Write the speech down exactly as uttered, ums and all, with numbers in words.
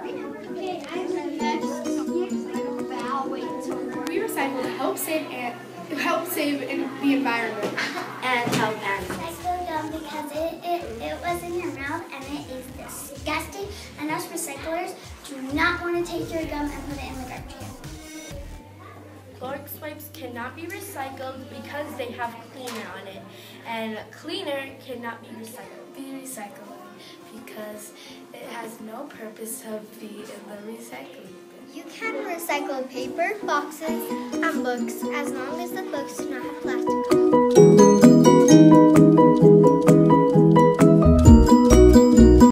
We recycle to help save and help save the environment and help animals. Recycle gum because it, it, it was in your mouth and it is disgusting, and us recyclers do not want to take your gum and put it in the garbage can. Clorox wipes cannot be recycled because they have cleaner on it, and cleaner cannot be recycled. be recycled because it has no purpose of being in the recycling bin. You can recycle paper, boxes, and books as long as the books do not have plastic on them.